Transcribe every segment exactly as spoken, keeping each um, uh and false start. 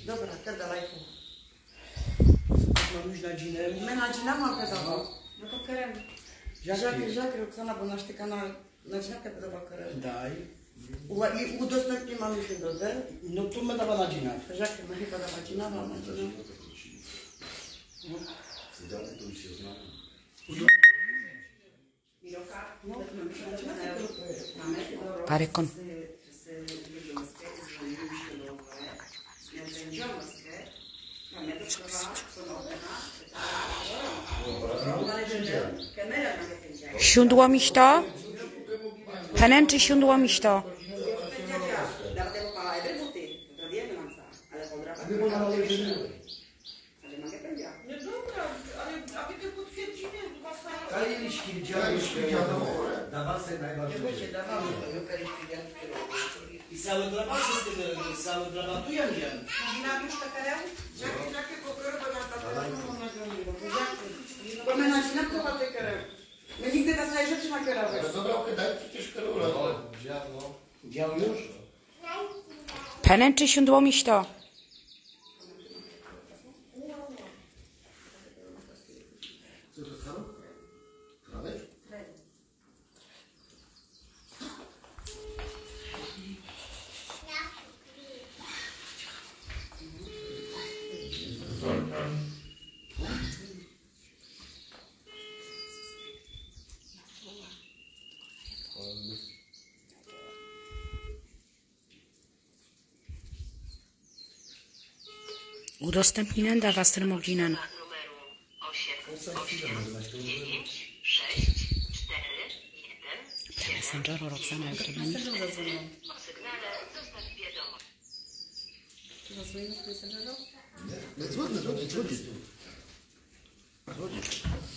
Dobra, kada lajku. Mam już nadzieję. My nadzina mam pedawał. No to kerem. Żakier, żakier, Roxana, bo nasz ty kanał nadzina pedawał kerem. Daj. I udostępnie mamy się drodze. No tu my dawa nadzieję. Żakier, my chyba dawa nadzina, mam nadzieję. Cydaty to już się znają. Parekon. Siądło miś to? Penenczy siądło miś to? Kaliszki, kaliszki, dawasy najważniejsze. I cały drabasy z tego, cały drabatuję nie. Nadzina już te kerem? Żakier, żakier, poproszę, bo na taką bo my nadzina pedawał te kerem. My nigdy na swoje rzeczy na kierowe. No dobra, daj przecież kerula. Dział już? Penenczy siądło miś to? Co to tam? Krawędź? Udostępninen da was ten moginen. Messenger, Roxana, jak to będzie? Dzwonię, dzwonię, dzwonię. Dzwonię.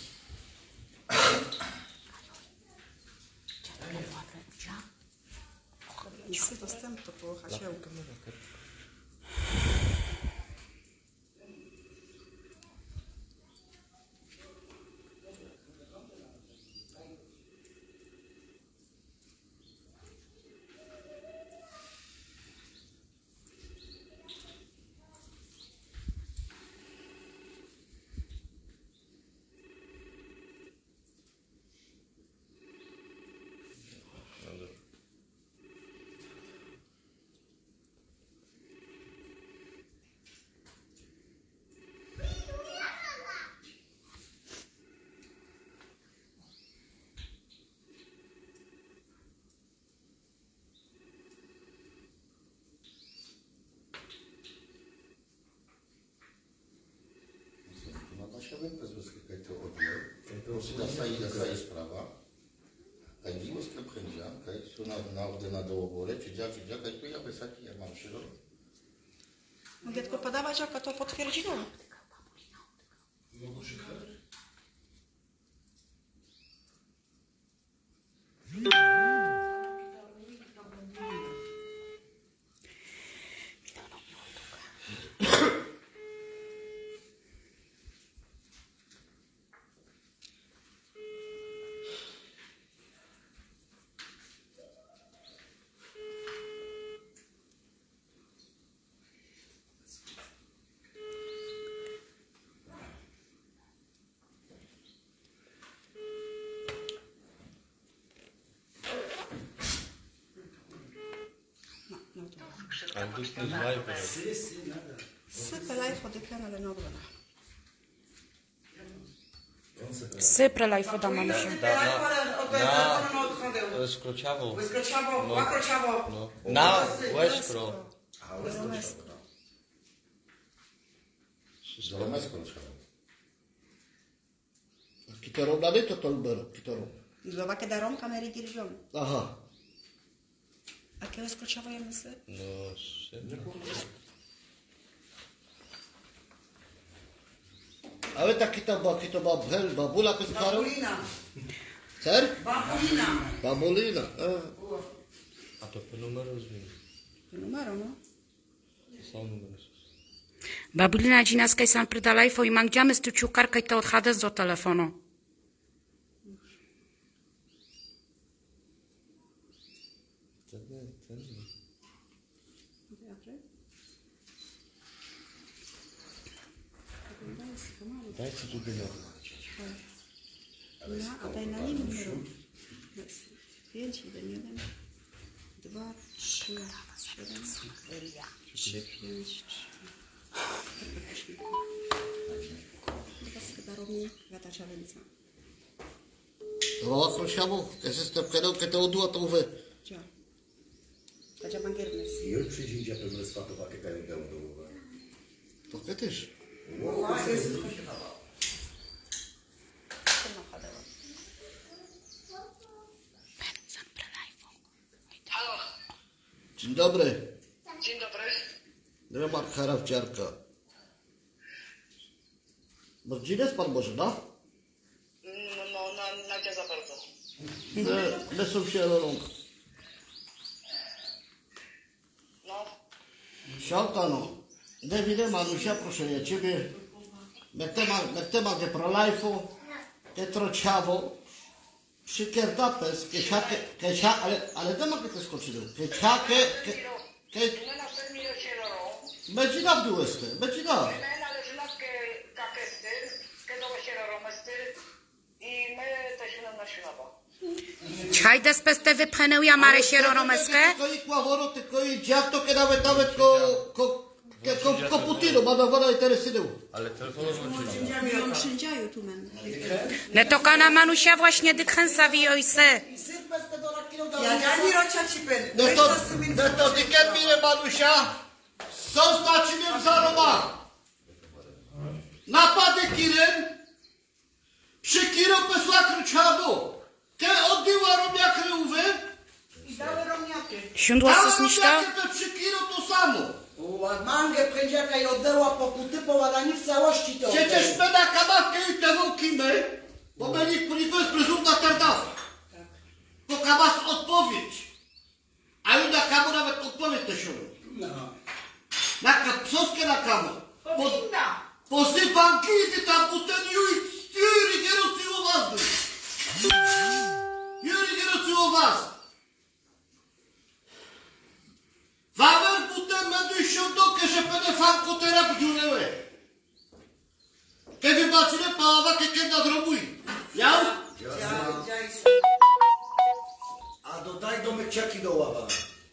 Wszyscy dostęp to po hasiełku. Dostaje, dostaje sprawa. Kaj vivo skrb hendja, kaj su na na ordenador gore, czy dziak, czy dziak, kaj tu ja wysaki, jak mam sziro. No dziecko podawać, jaka to potwierdziło. Sypę lajfo dyklen, ale no dobra. Sypre lajfo da mam się. Скручавал. Wyskroczawą, łakrociawą. No. Na łeskro. Zalomecko trzeba. Kitoro dali to tolbero, kitoro. Zobacz, kiedy rom kamery dirigią. Aha. A kiedy wyskroczawą je myślę? No, Ale taki to, taki to babel, babula pyskaro. Babulina. Ser? Babulina. Babulina. a to po numeru zmieni. Numero, no. Sam numer. Babulina dzinaskaj sam pryda lajfo i mangdziamy stuciu karkaj to odchades do telefonu. Daj co tu było. No, a daj na nim numeru. pięć, jeden, jeden, dwa, trzy, siedem, pięć, trzy. Teraz chyba robi latacza ręce. Roba Krosiawu, que se te pchenou, que te odua to uve. Gdzie? Gdzie mam giernes? Już przyjdzie pewne swatowa, jaka jest dołowa. To que też. Halo, Dzień dobry. dzień dobry. Roman Charawciarka. No gdzie jest pan Bożena? No, no na, Nadia za bardzo. Ne, ne są się rolą. No, Siałka no. Davide Manusia, proszę ja ciebie. Jak temat, jak temat de pro-life'u, te trociawo, przykerdapes, kesiakę, kesia, ale, ale temat que te skoczył. Kesiakę, ke, ke, no na przykład mi się rorą. będzie na wdół este, będzie na. My należy na kakesty, skedowe się rorą mesty i my te się nam na ślaba. Hajde speste wypchnęł ja Marę się roromeskę. Tylko i kławoro, tylko i dziadto, que nawet nawet ko, ko, ke, ko, ko putino, ma dawana interesynu. Ale telefonowo czy nie? Ją sędziaju tu men. Ne to kana Manusia właśnie dykręsa wiojse. Ja ani rocia ci pen. No to, no to ty kiermine Manusia, co znaczy wiem za Roma? Napady kirem, przy kiro pesła kruciadu, ke oddyła romia kryłwy, I dały romniakie. Siądła a sosniszta? romiakie to przy kiro to samo. Mangę prędziaka i oddeła pokuty poładani w całości to. Przecież my na kabawkę i te wąkimy, bo będzie to jest prezumta terdawa. To kabas odpowiedź. A już na kamu nawet odpowiedź to się robi. No. Na kapsowskie na kamu. Powinna. Posypam kiedy tam buten juj, jury kierujący was. Jury kierujący was. Wawer buten będę się dokę, że będę fanko teraz wdziunęły. Kiedy wybaczymy paława, kiedy nadrobuj. Ja? A dodaj do myciaki do ława.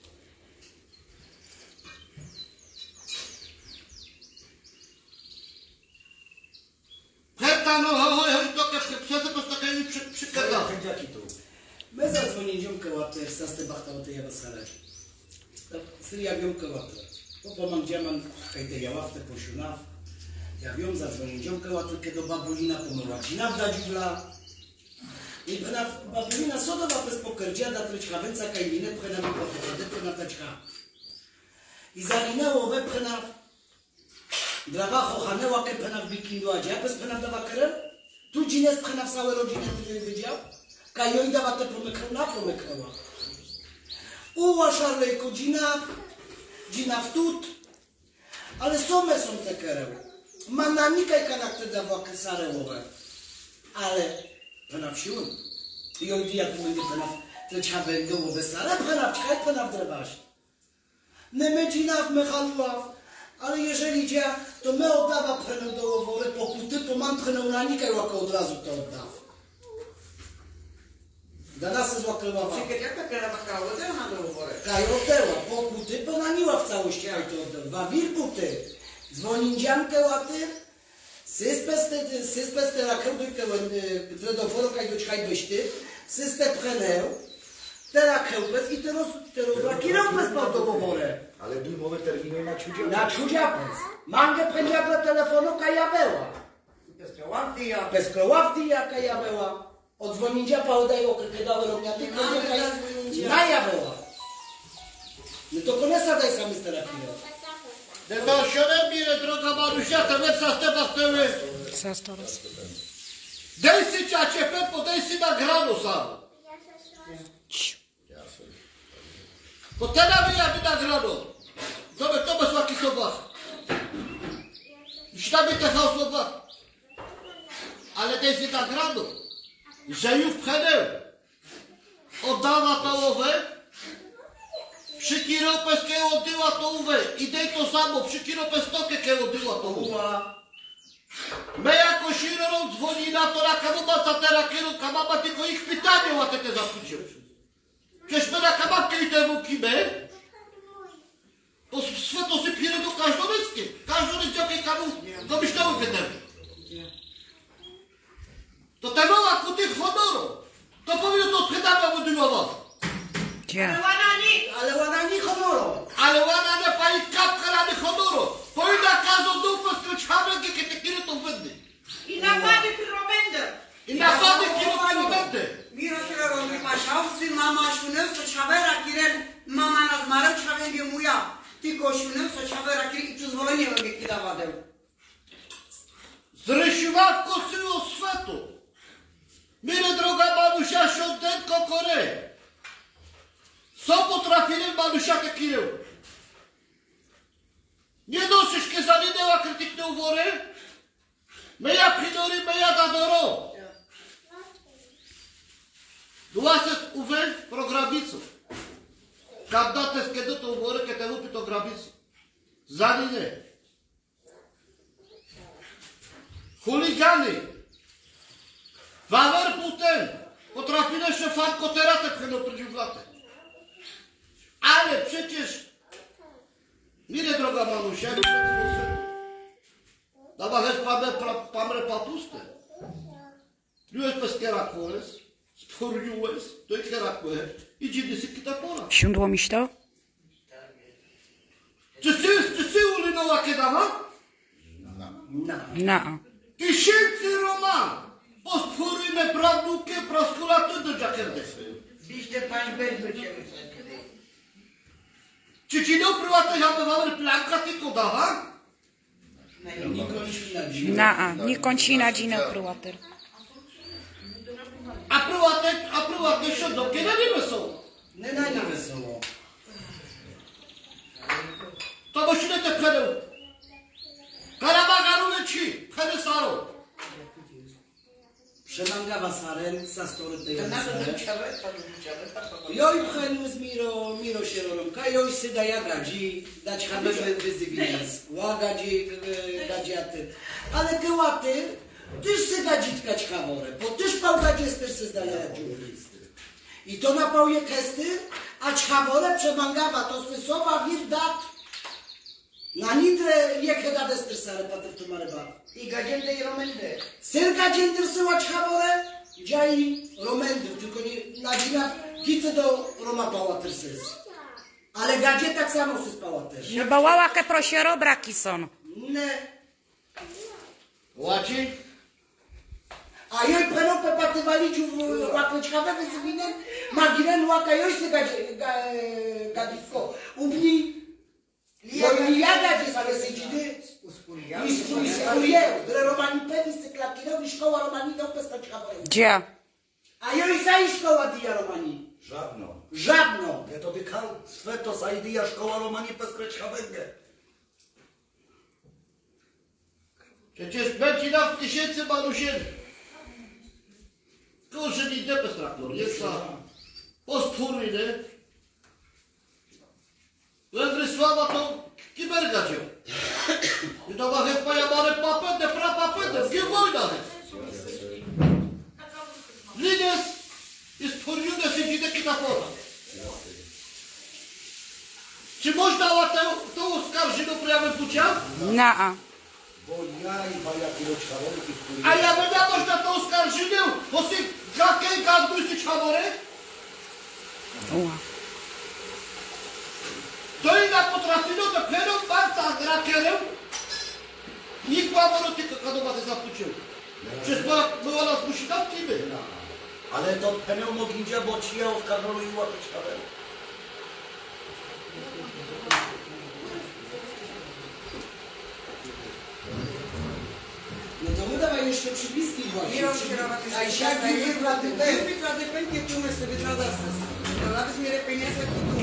Heta no, hoj, hoj, dokę, przez to takie mi przykada. Pędziaki tu. My zadzwonię ziomkę łapę, sasty bachtało te jawa salać. Syria wiomkę łapę. Po pomam dziaman, hejte jaławte posiunaw. Ja wiem, zadzwonię ziomkę łapę, kiedy babulina pomyła dzina wdać wla. I pena babulina sodowa bez pokerdziada, tryć chawęca kajlinę, pchena mi pochody, pchena wdać ha. I zaginęło we pchena dla wacho hanęła ke pchena w bikindu adzia, bez pchena dawa kerem. Tu dzinę z pchena w całe rodziny, który wydział. Kajoj dawa te pomykał na pomykała. Uła szarlejko dzina, dzina w tut. Ale some są te kereł. Ma na nikaj kanakty dawa sarełowe. Ale pena w siłę. I ojdy jak będzie pena w te ciawe gołowe sare, pena w cichaj, pena w drewaś. My my dzina w mechaluław. Ale jeżeli dzia, to my oddawa prenę do łowory pokuty, to mam prenę na nikaj łako od razu to oddaw. Da nas złakleława. Czekaj, jak taka rawa oddeła do ubory? Kaj oddeła, pokuty ponaniła w całości, aj to oddeła. Wawirkuty, dzwonindziankę łaty, syspeste, syspeste rakełdykę, dredoforu, kaj doczkaj byś ty, syste prenę, te rakełbez i te roz, te rozrakilałbez pan do łowory. Ale dujmowe terminy na ciudzia. Na czudziapez. Mangę prędzia do telefonu, kaj jaweła. Łapty ja. Bez kroławdy jaka jaweła. Od dzwonięcia oddaje okrykę dały romniaty, Mamy kaj na dzwonięcia. na jaweła. No to konesa daj samy z terapii. To sioremie, droga Marusia, te lepsza stepa steły. Zastoros. Dej si ciacie pepo, dej si na grano sam. Bo teraz wyjadę na grano. To by to bez łaki sobat. Już tam jest jechał sobat. Ale dej si na grano. Że już pcheneł. Oddawa tołowe. Przy kiropes ke oddyła tołowe. I dej to samo, przy kiropes tokę ke oddyła tołowe. My jako Sirorą dzwoni na to, na kamama, teraz kieru kamama, tylko ich pytanie o te te zapucił. Przecież my na kamapkę i temu kibę, to sve to si pire do každoveske. Každoveske kamu, to byś to upytali. To te mała kuty honoro. To powinno to odpytania budować. Gdzie? Ale ładani honoro. Ale ładna nie pani kapka na nie honoro. Powinna każdą dupę skryć hamręki, kiedy kiery to wydny. I napady kilometry. I napady kilometry. Miro się robi maszałcy, mama szunę, co czawera kiren, mama nas marem, czawem wie muja. Tylko szunę, co czawera kiren i przyzwolenie robi kidawadeł. Zrysiławko syło svetu. Mire droga manusia świątenko kore. Co potrafili manusia te kireł? Nie nosisz kie zalinęła krytykne uwory? Meja pinory, meja dadoro. Duases uwe programiców. Kandates kiedy to uwory, kiedy lupi to grabicu. Zalinę. Chuligany. Wawer putem. Potrafili się fan koteratek chędoprzydził w latę. Ale przecież mire droga manusia, daba hez pamre papuste. Riues pesquera coles, sporiues, to i kerakue, i dziwny syki ta pora. Siądło miś to? Czy sy, czy sy ulinowa kedama? Na. Tysięcy roman. Pospóryne prawdukie proskulaty do dziakerdesy. Biście pań bez do ciebie. Czy ci nie prywatne zabywały planka tylko dawa? Na. Nie kończyna dzinę prywater. A prywatne, a prywatne środokie nie wiemy są. Nie na nie wesoło. To musimy te pereł. Karabagarule ci, peresaro. Przemangava saren, sa story tej saren. Joj pchenu z miro, miro się rolomka, joj sy da ja gadzi, dać habę wyzywinec, łagadzi, gadziaty. Ale te łaty, tyż sy gadzitkać haworę, bo tyż pał gadzie też sy zdaje dziurlisty. I to na pał je kesty, ać haworę przemangava, to swysowa wirdat. Na nidre jeke da dester sare paty w tu mareba. I gadziendę i romendę. Ser gadziender syłać haworę, dziaj romendów, tylko nie na dzina kice do Roma pała też sys. Ale gadzie tak samo sys pała też. Nie bałała ke prosiero braki son. Ne. Łaci? A joj preno pepatywali dziu łapać hawę wyzwinem, magiren łaka joj sy gadzie, gadisko. Ubni joj ja gadzie spesidzidy. I spójrz, że Romani penis cyklakinowi szkoła Romani do pestać haworę. Gdzie? A joj za i szkoła dia Romani. Żadno. Żadno. Nie to dykał swe to zajdyja szkoła Romani peskreć hawęgę. Przecież będzie nam tysięcy manusieli. Kurczę, nie idę bez traktor, nie za. Pospóryny. Węgrysława to kiberga dzieł. I to ma chyba jamane papędę, prapapędę, gdzie wojna jest? Linies jest porjune sędzideki na pora. Czy można łatę tą oskarżyć do prawy pucia? Na. Bo ja i bajaki do czarolki, który... A ja będę można to oskarżyć, bo sy gakę gazduj sy czamore? Ua. To i na potrafino do klerą barca rakerem. Nikt łamano tylko kadowaty zapucił. Przecież była, była nas musi tam kiby. Ale to penał mogidzia, bo ci ja oskarżono i łapać hawę. No to my dawaj jeszcze przypiski właśnie. Miro się robi. A i siak nie wyrwa ty ten. Wy wyklady pękie tumy sobie tradasy. Tradasy mire pieniądze tumy.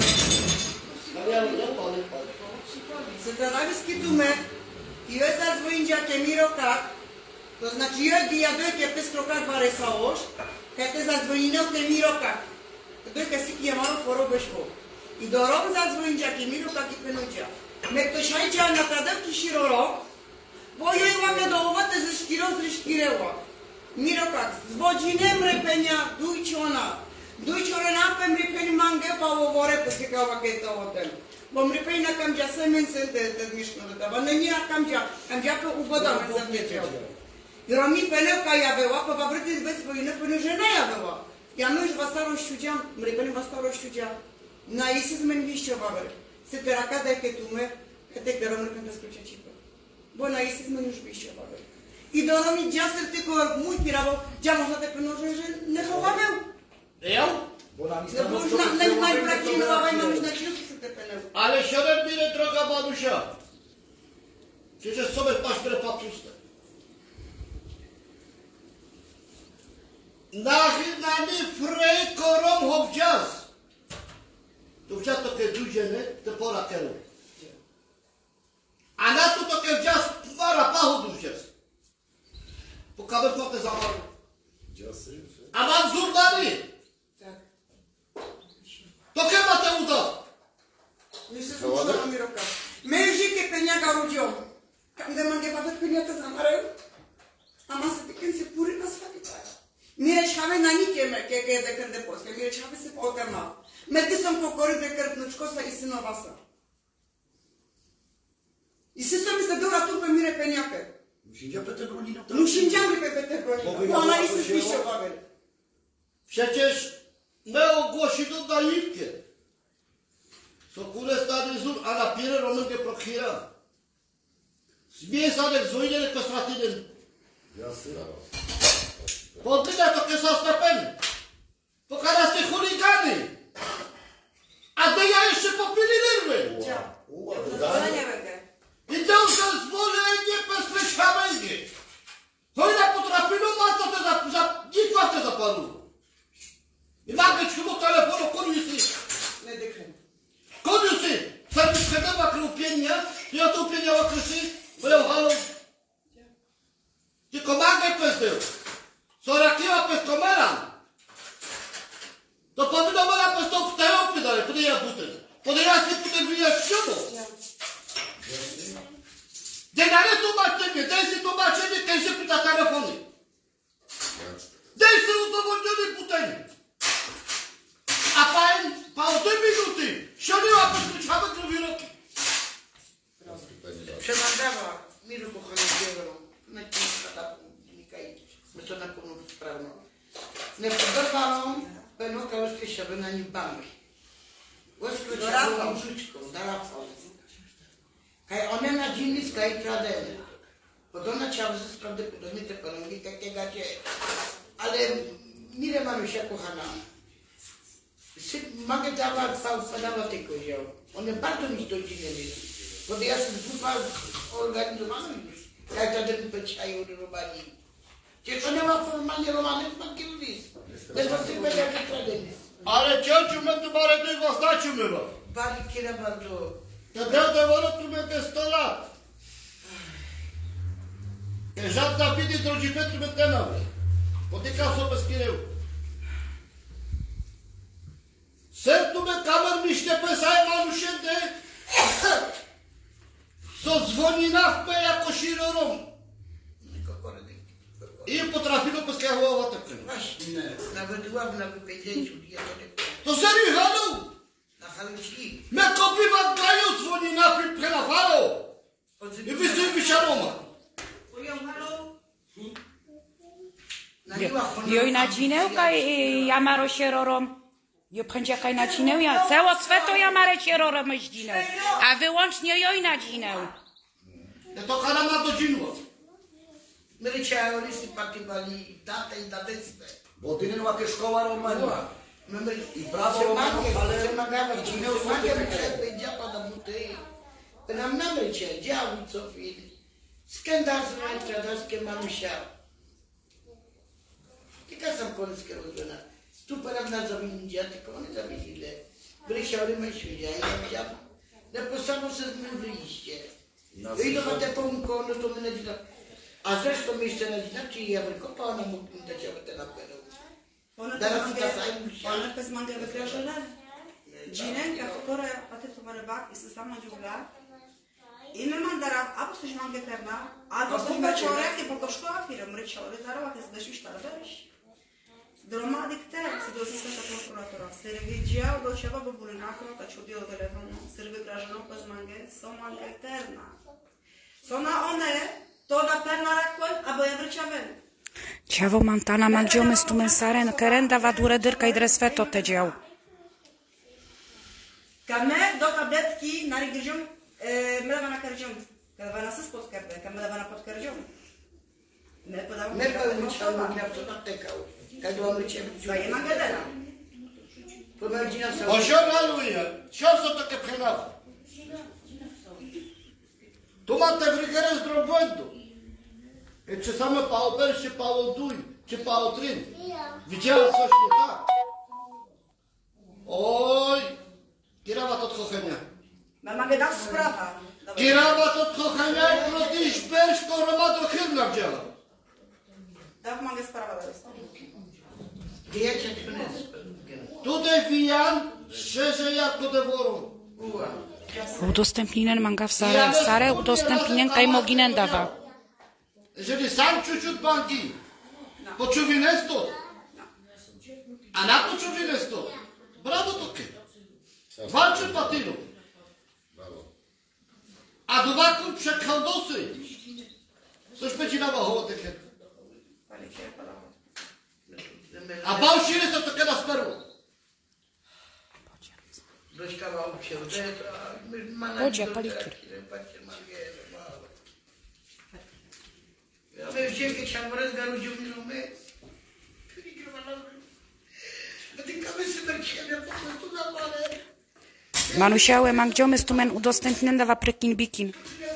Se tradasy tumy. I jest zadzwonić te miro kak. To znaczy, jak diabeł te pestro kak baresałoż, kiedy zadzwonił te miro kak. To jest kasi kiemaro chorobę szło. I do rok zadzwonić te miro kak i penucia. My ktoś hajcia na tradełki siroro, Bo jej łamie do owote ze szkirą, ze szkireła. Mirokak, z bodzinem repenia, dujciona. Dujciona napem repeni mangę pałowore, posykawa keta o tym. Bo repeni na kamdzia semen sen te te mieszkno do tego. No nie na kamdzia, kamdzia po ugodamy zawiedział. Romi penełka ja była, po wabryty bez wojny, penu żena ja była. Ja my już was starościudzia, repeni was starościudzia. Na isi zmen wiście wabry. Se teraka daj ketume, kete keromry pente skruciacipę. Bo na isi zmen już wiście wabry. I do romi dziaster tylko mój pirawo, dzia można te penoże, że nie chowameł. Ja? Bo nam No bo już na najprawdziej nowa mam już na ciebie te peneł. Ale siedem bile droga Manusia. Przecież sobie paśpre papuste. Nachynany frej korom hobdzias. To wdzias to ke dżudzieny, te pora keru. A na to to ke wdzias para pachu dżudzias. Po kabel te zamaru. A mam zurdany. Tak. To ke ma te uda. Nie się słuchała mi roka. Męży ke peniaga rodzią. Kamde mange babet peniaga zamareł. A masa tyken se puri na swati para. Mire chave na nikiem ke ke dekar de polske. Mire chave se poterma. Mety są pokory dekar pnuczkosa i synowasa. I system jest dobra tu pe mire peniakę. Musimy te broni na to. Musimy pe te broni. Bo ona jest zniszczona babel. Przecież my ogłosimy naiwkę. Sokule stary zur, a na pierę romenkę prokhira. Zmiesanek zojnele kosmatynem. Poddyna to kesa strapen. Pokara se chuligany. A to ja jeszcze popili nerwy. Ja nie będę. I to już zwolenie bezprechamenge. Hojna potrafilo ma to te za... za... Nikt was te zapalu. I nagle czego telefonu koniusy. Nie dychem. Koniusy. Sam już chedema krupienia. Ja to upieniała krysy. Bo ja halo. Tylko magę pestę. Co rakiła pes komeran. To powinno mera pestą w teopy dalej. Pode ja butel. Pode ja się potem wyjaś siomo. Degale tłumaczenie. Daj się tłumaczenie, kiedy się pyta telefony. Daj się udowodniony butelnie. A pan, po dwie minuty, sioniła bezpieczamy krowiroki. Przemandała miru kochane dzieło. Na kilka lat unikaj. My to na pewno sprawno. Nie podobało, będą kałaszki się na nim banki. Łezko ciało rzuczką, da Rafał. Kaj one na dzienni skaj tradeny. Podobno ciało ze prawdopodobnie te porągi takie gacie. Ale mile Manusia kochana. Mogę dawać fałszowa tylko wziął. One bardzo mi to dziwne mieli. Bo ja jestem grupa organizowana już. Jak to ten peciają robani. Przecież one ma formalnie romany w Mankierowic. Bez was tych będzie jakie tradyny. Ale ciociu my tu parę tych ostatniu mywa. Bali kiera bardzo. To te wolo tu my te sto lat. Żadna biedy drodzi metru my te mamy. Potyka sobie z kiereł. Ser tu my kamer miśnie pesaje manusięte. Co dzwoni na wpę jako sirorom. I potrafilo poskałować tak. Właśnie, nawet ładna wypowiedzieć. To serio halo? Na haluci. Me kopywa gają dzwoni na wpę na falo. I wysył wysiaroma. Poją halo? Joj na dzinęłka ja maro sierorom. Jo pędzia kaj na dzinę, ja cało sveto ja marę sierorom z dzinę. A wyłącznie joj na dzinę. Ja to kana ma do dzinła. My chciały listy patywali datę i datę zbę. Bo ty nie łapie szkoła Romania. I brawo Romano, ale pomagamy ci, nie pomagamy ci, działa na buty. Nam namycie, działy co chwilę. Skandal z radaskie Manusia. Tylko sam polskie rozwiązania. Tu pora na zawindzie, tylko one zawinile. Byli chciały my świnia i ja widziałam. Na postawu se z nim wyjście. I do te pomko, no to my na dzień. A zresztą jeszcze na dzień, czy ja wykopa, ona mógł mi dać te na pewno. Ona bez mangę wykrażona. Dzinę, jako porę, a ty to marę bak, jest sama dziura. I normal dar a fost și mangă terna, a fost și măciore, că pot școala firă, măciore, dar o că se dăși ștar, vezi? Dromadic te, se dosi să facă procuratura. Se revigeau do ceva băbulinacă, că ciudio telefonul, se revigrajană pe mangă, sau mangă terna. Sona one, toda perna rakon, a boja vrčaven. Ciavo mantana mangiome stu mensaren, kerenda va dure dyrka i dresveto te dział. Kame do tabletki na rigirjum, me da vana karjum. Kada vana se spod karde, kame da vana pod karjum. Me podam. Me pa vrčavu gnjavto natekao. Kad vam vrčavu. Da ima gadena. Pomerđina sa... O što naluje? Što su take prenava? Tu máte vrigere z drobojdu. E czy same pało perszy, pało duj, czy pało tryn. Widziałeś coś nie tak? Oj, kierowa to tchochenia. Mama gada sprawa. Kierowa to tchochenia i protiś persz, koroma do chyrna wdziała. Da manga sprawa teraz. Gdje tu nes? Tutaj wijan, szczerze jak do deworu. Uva. Udostępninen manga w sare, sare udostępninen kaj moginen dawa. Jeżeli sam ciuciut banki, poczuwinę stąd. A na poczuwinę stąd. Brawo tokie. Walczy patynu. A duwaku przekał dosyć. Coś będzie na wahowo takie. A bał się jest to takie na sperło. Dočkával všeho, to je to, má na Poďa, to paliky. Já bych vždyť, keď jsem rozgaru džuminu, my, a teďka my si mrčíme, pokud to zapále. Manusiałe mangiome stu men udostępninen dawa prekin bikin.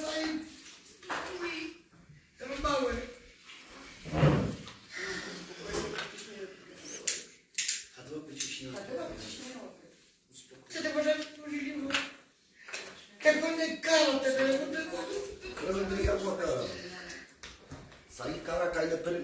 Sai cara cai de perna.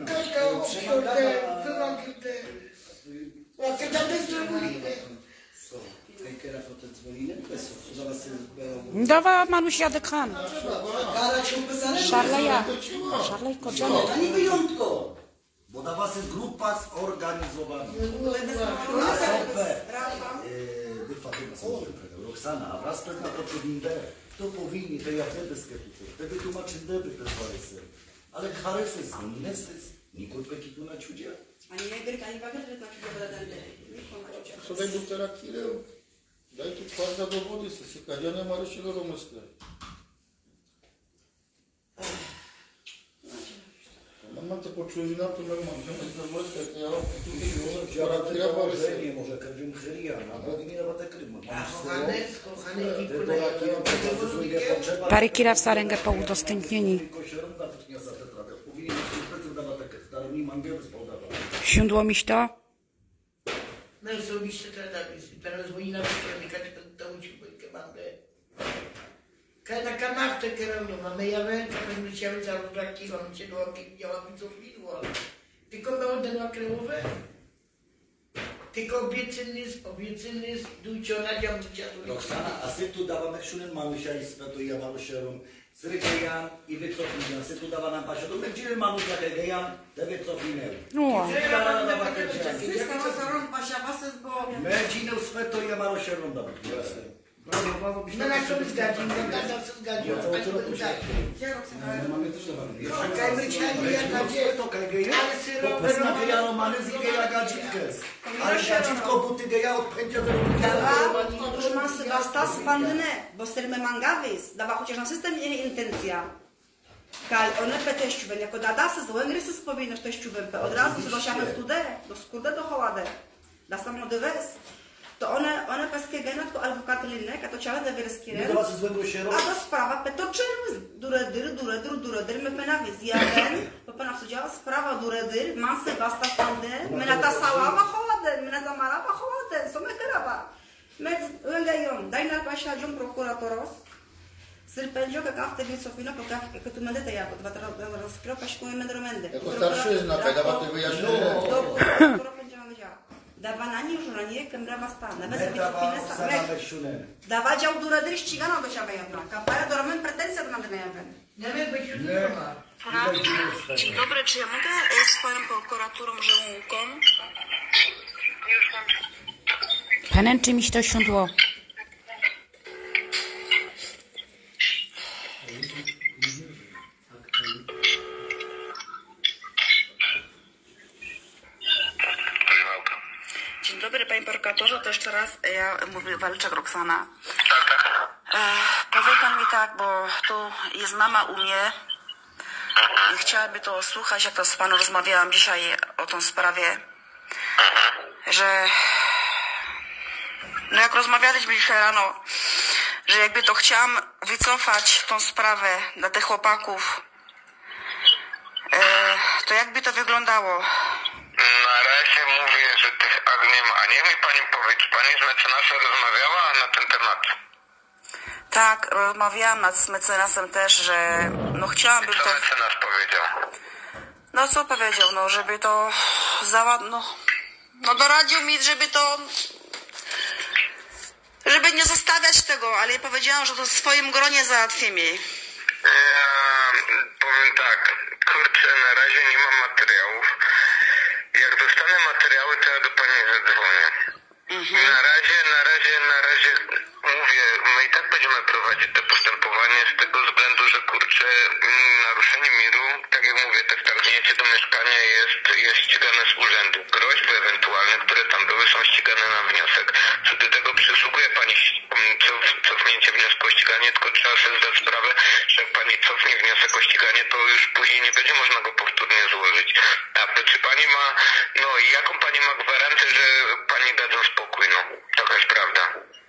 Kajkera fotel dzwoniny, bez zaraz Dawa Manusia dekan. Kara się upisane? Szarla ja. Szarla i kodziane. To nie wyjątkowo. Bo dla was jest grupa zorganizowana. Wy Fatyma są Roxana, a wraz pewna poczynne, to powinni, to ja wtedy skeptycy, te wytłumaczy deby te warysy. Ale karysy są, nie jest, nikt peki tu na ciudzie. Ani nie gryka, ani bagiet, to ci dobra dędy. Słuchaj, doktora Kireł, daj tu twarda dowody, se kadziane Marysiego Romyskę. Mam te poczułina, to mam wziąć do Romyskę, to ja mam tu Kira Warysy. Nie może każdym chylia, a nie ma tak rymu. Kochanes, kochane Nikola, Parykira w sarengę po udostępnieni. Siądło miś to? no osobiście to teraz dzwoni na wyciągnik, to uczy bojkę mamy. Kada kanawce kierownią mamy jawę, kiedy my się zarobrakiwam się do okiej, działamy co widło. Tylko było ten okrełowe. Tylko obiecyny, obiecyny, dujcio na dział dziadu. Roxana, a sy tu dawamy szunen Manusia i svetu i Amarušerom, Srygejan i Vycofinian, sy tu dáva nám paša, to będzie Manusia Gegejan, te Vycofinem. No. Wszystko co rąk pasia wasy z Bogiem. Medžineu sveto i Amarušerom dáva. No na co zgadził, zgadzał co zgadził, a to tak. Mamy też dawany. Kaj mryczanie, jak na dzie, To kaj geja, ale syro, popesna geja romany z geja gadzitkes. Ale gadzitko buty geja odpędzia do Dawa, już ma basta spandne, bo serme mangavis, dawa chociaż na system nie intencja. Kal, one pe teściuben, jako dada se złe gry se spowinno w teściuben, pe od razu se dosiamy w tude, do skurde do hołade, da samo dywes. To one, one peskie genetko albo katlinek, a to ciała de wyrskire. Nie do was złego się robi. A to sprawa pe to czerwys, duredyr, duredyr, duredyr, me penavis. Jeden, po pena działa sprawa duredyr, man se basta spandne, me na ta sałava hołade, me na zamarava hołade, so me kerava. Me złęgajon, daj na pasia dziom prokuratoros. Sırpędzio, как автор Висофино, пока като медете я, под ватра разкрыл, кашкуем медроменде. Jako starszyzna, kaj dawa ty wyjaśnienie. Do prokura pędzia mam działa. Davanani juranie cândva asta. Neve să Metava bine să Oksana merg. Meșune. Dava jau duradri știgano do cea băiatna. Ca paia dormen pretenția de ne avem. Nie wiem, być już Nie. nie ma. Dzień dobry, czy ja mogę e, z panem prokuraturą Żełąką? Już mam. Pęczy mi to siądło. Dzień dobry, panie prokuratorze, to jeszcze raz ja mówię Walczak Roxana. E, powie pan mi tak, bo tu jest mama u mnie i chciałaby to słuchać, jak to z panem rozmawiałam dzisiaj o tą sprawie, że no jak rozmawialiśmy dzisiaj rano, że jakby to chciałam wycofać tą sprawę dla tych chłopaków, e, to jakby to wyglądało? Na razie mówię, że tych akt nie ma. A niech mi pani powie, czy pani z mecenasem rozmawiała na ten temat? Tak, rozmawiałam z mecenasem też, że no chciałabym Co to... mecenas powiedział? No co powiedział, no żeby to załad... no, no doradził mi, żeby to... żeby nie zostawiać tego, ale ja powiedziałam, że to w swoim gronie załatwimy. Ja powiem tak, kurczę, na razie nie mam materiałów. Jak dostanę materiały, to ja do pani zadzwonię. Mhm. Na razie, na razie, na razie mówię, my i tak będziemy prowadzić to postępowanie z tego względu, że kurczę, mm, naruszenie miru, tak jak mówię, te wtargnięcie do mieszkania jest, jest ścigane z urzędu. Groźby ewentualne, które tam były, są ścigane na wniosek. Co do tego przysługuje pani mm, cof, cofnięcie wniosku o ściganie, tylko trzeba sobie zdać sprawę, że jak pani cofnie wniosek o ściganie, to już później nie będzie można go powtórnie złożyć. A czy pani ma, no i jaką pani ma gwarancję, że pani dadzą spokój, no. Taka jest prawda.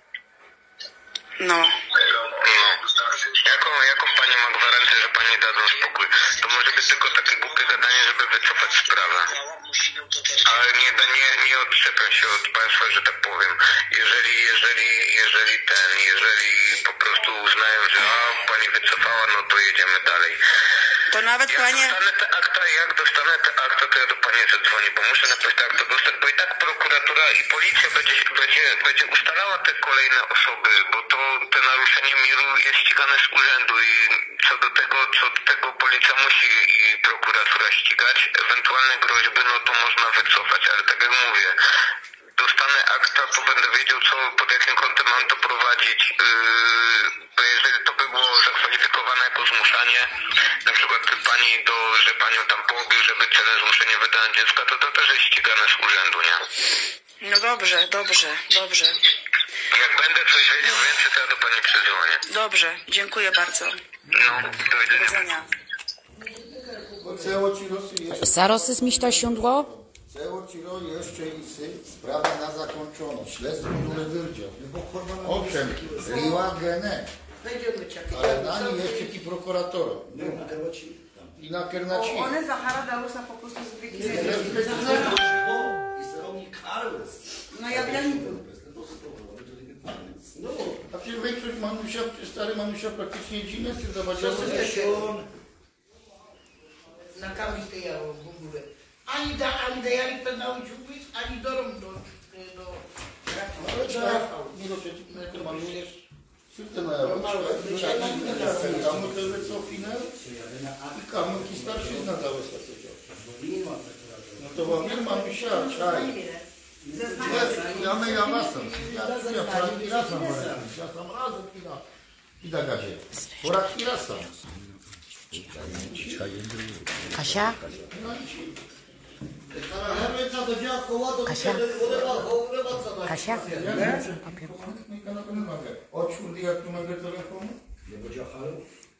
No. No. Jaką, jaką pani ma gwarancję, że pani dadzą spokój? To może być tylko takie głupie gadanie, żeby wycofać sprawę. Ale nie, nie, nie odczepiam się od państwa, że tak powiem. Jeżeli, jeżeli, jeżeli ten, jeżeli po prostu uznają, że a, pani wycofała, no to jedziemy dalej. To nawet Jak panie... dostanę te akta, jak dostanę te akta, to ja do pani zadzwonię, bo muszę najpierw te akta dostać, bo i tak prokuratura i policja będzie, będzie, będzie ustalała te kolejne osoby, bo to te naruszenie miru jest ścigane z urzędu i co do tego, co do tego policja musi i prokuratura ścigać, ewentualne groźby, no to można wycofać, ale tak jak mówię, dostanę akta, to będę wiedział, co, pod jakim kątem mam to prowadzić. Yy, bo jeżeli to by było zakwalifikowane jako zmuszanie, na przykład pani do, że panią tam pobił, żeby celem zmuszenia wydania dziecka, to to też jest ścigane z urzędu, nie? No dobrze, dobrze, dobrze. Jak będę coś wiedział więcej, to ja do pani przedzwonię. Dobrze, dziękuję bardzo. No, do Do widzenia. widzenia. Ceło ci Rosji Zarosy mi to siądło? Ceło ci jeszcze i syn, sprawa na zakończono. Śledztwo które wyrdział. Owszem, liła genę. Będzie odleciaki. Ale na nim jeszcze ci prokuratora. I na Kernaci. One Zahara dały sa po prostu zbyt. No ja wiem. A przecież większość Manusia, stary Manusia praktycznie dzinę się zawadziła. Na kamień stojało w ogóle. Ani da, ani dajali pedały dziubić, ani dorą do... do... Ale trzeba, nie doczeć, to manujesz. Syrte na jawo, kamu to wycofine i kamu ki starszy znadały się to. No to wam Manusia, czaj. Ja my ja wasem. Ja ja wczoraj raz sam ja sam razem i na i da gadzie. Pora i raz sam. Kasia? Kasia? Kasia? Papierku? Odszur jak tu mogę telefonu? Nie będzie halo?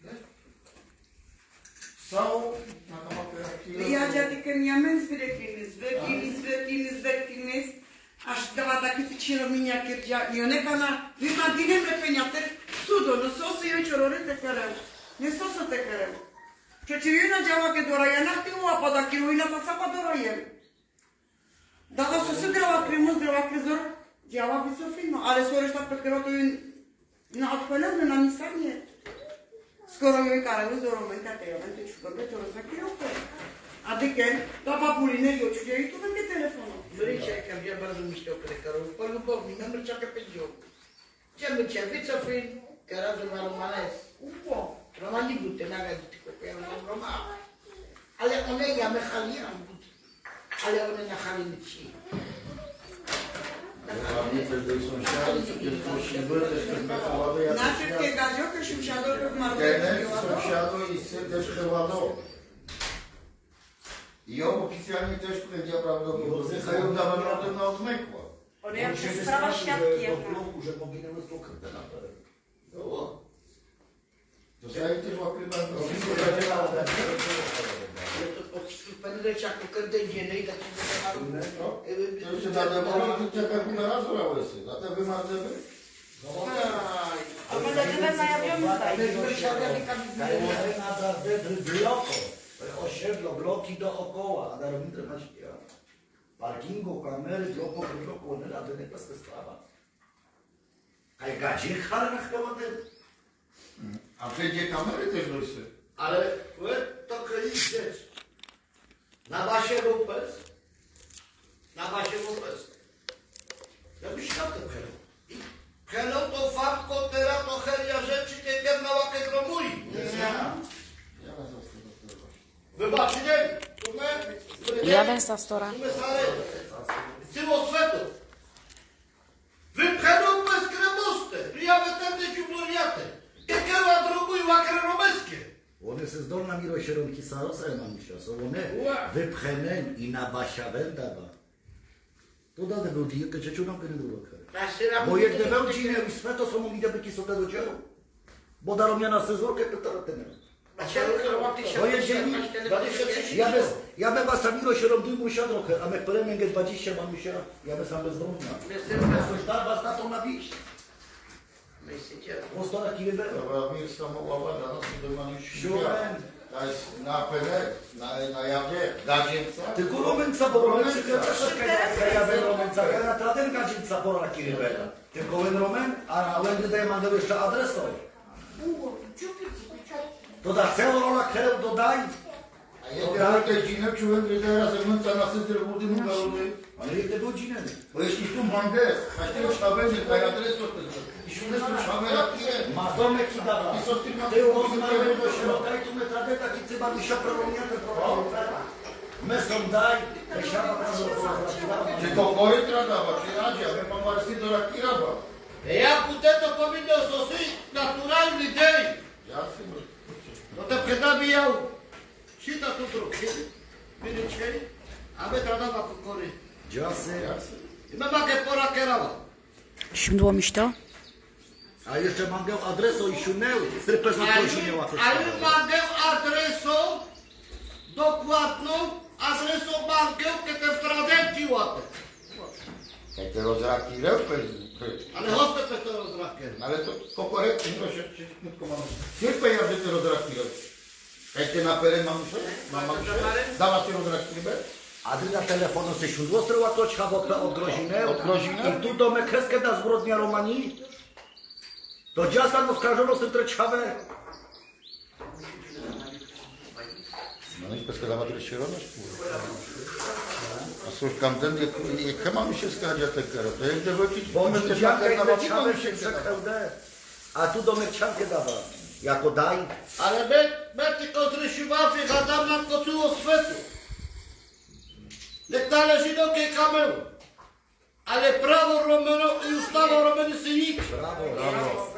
Są na kamerę. Ja dziadek miałem zwykły, zwykły, zwykły, zwykły, aż dała takie ficilomina kierdzia i one kana wymadinem repeniater sudo, no sosy i ciorory te karem, nie sosy te karem. Przeciwna działa kiedy rajana tyła pada kiruina ta sapa do rajem. Dała sosy grała krymus, grała kryzor, działa wysofino, ale sorry ta pekero to na odpalone na misanie. Skoro mi karały z dorą męka te ja będę szukał to rozmakirowe. Adică, la papuline, eu ce e tu pe telefonul. Mărița, că am vrea bardzo mișto pe care o polubovni, mi-am mărțat pe joc. Ce am mărțat, veți să fii, că razul m-a romanesc. Upo. Romanii bute, n-aga dite cu pe el, roman. Ale one ja me chaliam, ale one na chalinici. Najpierw je gadziokę się wsiadło w Kenek, markę. sąsiado i syn też Hewano. I on oficjalnie też powiedział prawdopodobnie, że ją dawano o tym na odmykła. On jak się sprawa świadkiem. że poginęły z blokiem ten apel. Było. To ja też łapiłem. Părinții cu cărde genei, dar ce se aruncă. To jeszcze na demolę, to czeka na raz orałeś. A te wymazemy? A może tyle najawiamy Bloko, osiedlo, bloki dookoła, a darownicy na świat. Parkingu, kamery, bloku, bloku, one rady nie jest sprawa. A jak gadzie, harna chyba ten. A wszędzie kamery też były. Ale to kryć rzecz. Na basie Rupes. Na basie Rupes. Ja byś na tym helą. Helą to fakko, teraz to helia rzeczy, kiedy mała kegromui. Wybaczy, nie? Jadę z Astora. Cyło svetu. Wypcheną bez kremoste. Ja wtedy dziubloriate. Kekeru adrobuj łakre romeskie. One se zdolna miro sieronki sarosa mam się, są one wypchene i na basia wędaba. To dane był dzień, kiedy cię nam nie było. Bo jak nie był dzień, już sveto są mi debeki są do dzieła. Bo daro mnie na sezonkę, to teraz ten. To jest dzień, ja bez, ja bez was samiro sierom musiał trochę, a my peremęgę dwadzieścia mam się, ja bez sam bezdomna. Coś da was na to nabić. Postora kilibę. To mi jest samochowa dla nas, to mam już siłę. To jest na Pele, na, na jawie, gadzieńca. Tylko Romenca, bo Romenca też ja bym Romenca, ja na ten gadzieńca pora kilibę. Tylko ten Romen, a Wendy daje mam jeszcze adresoj. To da całą rolę krew dodaj. A ja tej dzinek czułem, że teraz zemęca na sytry budy mu galuby. Ale jak to był dzinek? Bo jeśli tu mandę, a ty już na będzie, to ja adres to i szumne tu trzymamy rapie. Ma domek i dawa. I co z tym na Ty rozmawiamy do środka i tu my tradę taki cyba mi się proroniate proroniate. My są daj, my siada tam do proroniate. Czy to gory tradawa, czy radzia, my mam marsy do raki raba. Ja budę to powinno sosy naturalny dzień. Jasne. No to przedabijał. Sita tu drugi. Wyliczej. A my tradawa kukory. Dziasy. I my mamy pora kierała. Siądło miś to? A jeszcze mogę adresu i siunęły. Strypę za to siunęła. Ale mogę adresu dokładną, adresu mogę, kiedy w tradenci łapę. Jak te rozraki repy. Ale hostę to rozraki. Ale to kokoretnie, to się krótko mam. Nie pojawia te rozraki repy. Jak ty na Pele mam się? Mam się? Dała ty rozraki repy? A ty na telefonu se siódło stryła toczka od Groziny. Od Groziny? I tu domek heskę da zbrodnia Romanii. To dziasa no skarżono z tym treczkawe. No i peskę dała tyle sieroność? A cóż, tamten, jak mamy się skarżać te kero, to jak wrócić, Bo my też na mamy się przekrełdę. A tu domek ciankę dawa. Jako daj. Ale my, my tylko zrysiwawy, gadam nam kocuło svetu. Jak należy do tej kamery. Ale prawo Romano i ustawa Romany synik. Brawo, brawo.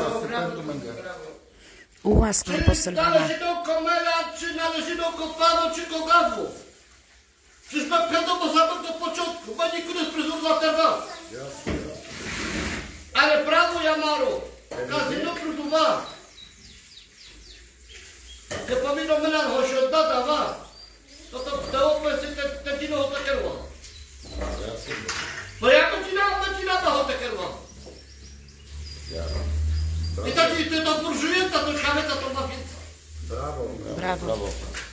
Łaski Czy posylwana. należy do komela, czy należy do kopano, czy do gazu? Przecież na pewno po samym do początku, bo nikogo z pryzmu zaterwał. Ale prawo Jamaru, kazyno produwa. Nie powinno mnie nam choć oddada, wa. To to te opłysy, te, te dino ho tekerła. Bo ja to dina, to dina to ho tekerła. I tak i ty to burżujęta, to szameta, to ma więcej. Brawo, Brawo. Brawo.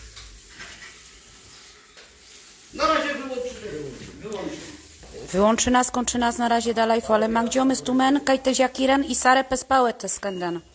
Na razie wyłączymy. Wyłączymy. Wyłączy nas, kończy nas na razie dalej, ale mam gdzie my stumen, kajte jakiren i sare pespałe te skandan.